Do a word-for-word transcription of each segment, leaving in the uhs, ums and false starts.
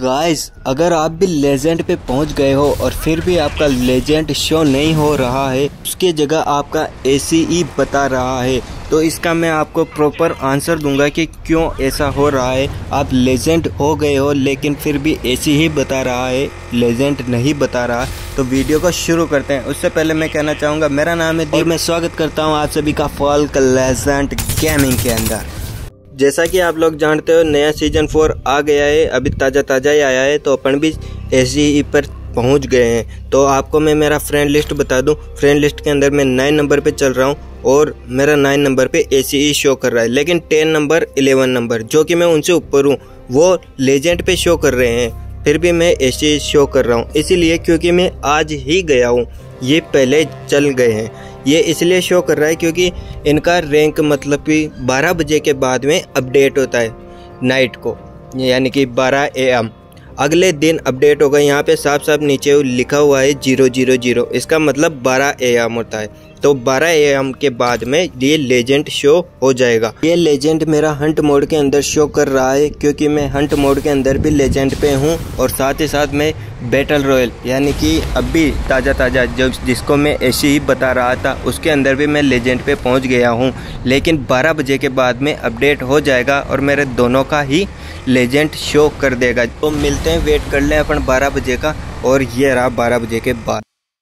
Guys, अगर आप भी लेजेंड पे पहुंच गए हो और फिर भी आपका लेजेंड शो नहीं हो रहा है, उसके जगह आपका एसीई बता रहा है, तो इसका मैं आपको प्रॉपर आंसर दूंगा कि क्यों ऐसा हो रहा है। आप लेजेंड हो गए हो लेकिन फिर भी एसी ही बता रहा है, लेजेंड नहीं बता रहा। तो वीडियो को शुरू करते हैं। उससे पहले मैं कहना चाहूँगा, मेरा नाम है और मैं स्वागत करता हूँ आप सभी का फॉल्क लेजेंड गेमिंग के अंदर। जैसा कि आप लोग जानते हो, नया सीजन फोर आ गया है, अभी ताज़ा ताज़ा ही आया है, तो अपन भी एसीई पर पहुंच गए हैं। तो आपको मैं मेरा फ्रेंड लिस्ट बता दूं, फ्रेंड लिस्ट के अंदर मैं नाइन नंबर पे चल रहा हूं और मेरा नाइन नंबर पे एसीई शो कर रहा है, लेकिन टेन नंबर इलेवन नंबर जो कि मैं उनसे ऊपर हूं वो लेजेंड पे शो कर रहे हैं, फिर भी मैं एसीई शो कर रहा हूँ। इसीलिए क्योंकि मैं आज ही गया हूँ, ये पहले चल गए हैं। ये इसलिए शो कर रहा है क्योंकि इनका रैंक मतलब कि बारह बजे के बाद में अपडेट होता है नाइट को, यानी कि बारह ए एम अगले दिन अपडेट होगा। यहाँ पे साफ साफ नीचे लिखा हुआ है जीरो जीरो जीरो, इसका मतलब बारह ए एम होता है। तो बारह ए एम के बाद में ये लेजेंड शो हो जाएगा। ये लेजेंड मेरा हंट मोड के अंदर शो कर रहा है क्योंकि मैं हंट मोड के अंदर भी लेजेंड पे हूँ और साथ ही साथ मैं बैटल रॉयल, यानी कि अभी ताज़ा ताज़ा जो जिसको मैं ऐसे ही बता रहा था उसके अंदर भी मैं लेजेंड पे पहुँच गया हूँ, लेकिन बारह बजे के बाद में अपडेट हो जाएगा और मेरे दोनों का ही लेजेंड शो कर देगा। तो मिलते हैं, वेट कर लें अपन बारह बजे का। और ये रहा बारह बजे के बाद।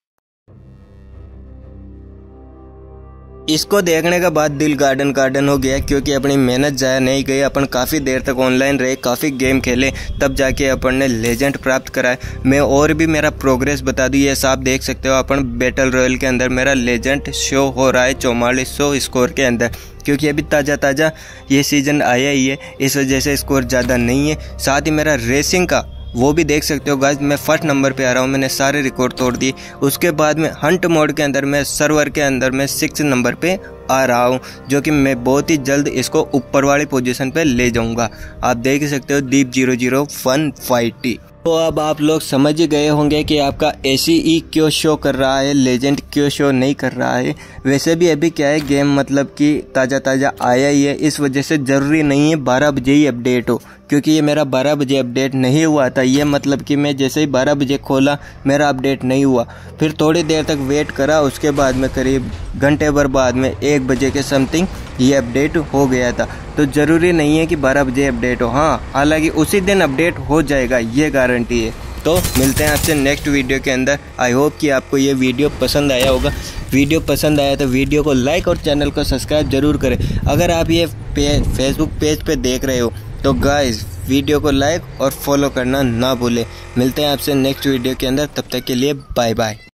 इसको देखने के बाद दिल गार्डन गार्डन हो गया क्योंकि अपनी मेहनत जाया नहीं गई। अपन काफ़ी देर तक ऑनलाइन रहे, काफ़ी गेम खेले, तब जाके अपन ने लेजेंड प्राप्त करा है। मैं और भी मेरा प्रोग्रेस बता दूँ, ये आप देख सकते हो, अपन बैटल रॉयल के अंदर मेरा लेजेंड शो हो रहा है चौवालीस सौ स्कोर के अंदर, क्योंकि अभी ताज़ा ताज़ा ये सीज़न आया ही है, इस वजह से स्कोर ज़्यादा नहीं है। साथ ही मेरा रेसिंग का वो भी देख सकते हो गाइस, मैं फर्स्ट नंबर पे आ रहा हूँ, मैंने सारे रिकॉर्ड तोड़ दिए। उसके बाद में हंट मोड के अंदर मैं सर्वर के अंदर मैं सिक्स नंबर पे आ रहा हूँ, जो कि मैं बहुत ही जल्द इसको ऊपर वाली पोजीशन पे ले जाऊँगा। आप देख सकते हो दीप जीरो जीरो वन फाइव। तो अब आप लोग समझ गए होंगे कि आपका एसीई क्यों शो कर रहा है, लेजेंड क्यों शो नहीं कर रहा है। वैसे भी अभी क्या है, गेम मतलब कि ताज़ा ताज़ा आया ही है, इस वजह से ज़रूरी नहीं है बारह बजे ही अपडेट हो, क्योंकि ये मेरा बारह बजे अपडेट नहीं हुआ था। ये मतलब कि मैं जैसे ही बारह बजे खोला मेरा अपडेट नहीं हुआ, फिर थोड़ी देर तक वेट करा, उसके बाद में करीब घंटे भर बाद में एक बजे के समथिंग ये अपडेट हो गया था। तो ज़रूरी नहीं है कि बारह बजे अपडेट हो, हाँ हालांकि उसी दिन अपडेट हो जाएगा, ये गारंटी है। तो मिलते हैं आपसे नेक्स्ट वीडियो के अंदर। आई होप कि आपको ये वीडियो पसंद आया होगा। वीडियो पसंद आया तो वीडियो को लाइक और चैनल को सब्सक्राइब जरूर करें। अगर आप ये पे, फेसबुक पेज पे देख रहे हो तो गाइस वीडियो को लाइक और फॉलो करना ना भूलें। मिलते हैं आपसे नेक्स्ट वीडियो के अंदर, तब तक के लिए बाय बाय।